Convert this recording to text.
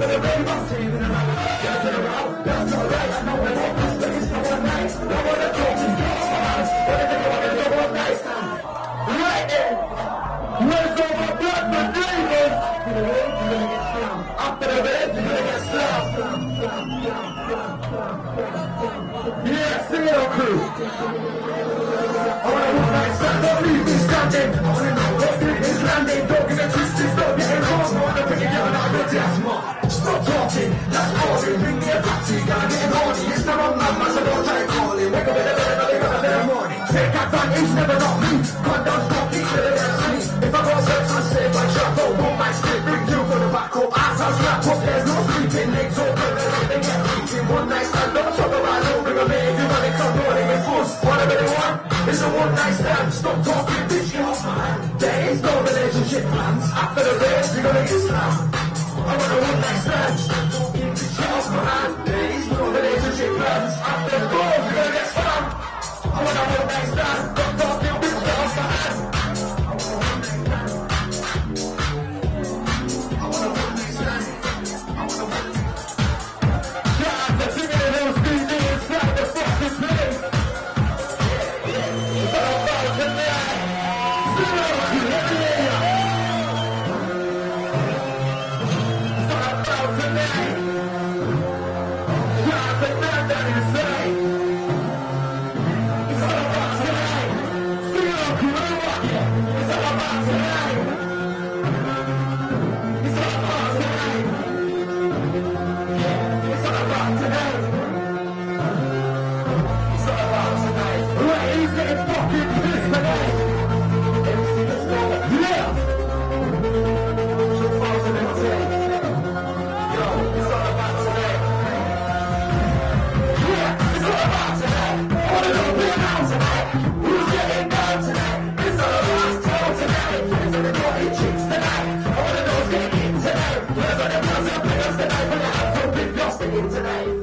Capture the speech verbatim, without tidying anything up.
after the rave, I'm saving them out. Get to the route, that's alright. I know I want this, but it's not one night. No one to talk to, girls for hands. What if they want to do one night stand? Right then, where's all my blood, my neighbors? After the rave, you're gonna get slammed. After the rave, you're gonna get slammed. Yeah, sing it on crew. I wanna walk like stand, don't leave me standing. I wanna know what this is landing. Don't get it twisted, stop getting wrong. I wanna bring it down out of the asthma. Stop talking, that's boring. Bring me a taxi, gotta get horny. It's the wrong number, so don't try calling. Wake up in the bed, another got a better morning. Take advantage, never not me. Can't down, stop, keep to the best honey. If I go sex, I save my shot. Don't hold my stick, bring two for the back up. Ass, I'll slap up, there's no sleeping. Legs open, they get reaching. One night stand, don't talk about no bring a man. If you want it, come rolling with force. What I really want is a one night stand. Stop talking, bitch, get off my hand. There is no relationship plans. After the race, you're gonna get slammed. I want a one night stand. Stop talking, bitch, get off my hand. There is no relationship plans. After the goal, you're gonna get slammed. I want a one night stand. Stop talking, bitch, get off my hand. I want a one night stand. I want a one night stand. Yeah, I'm singing in those three minutes like the fucking place. Tonight.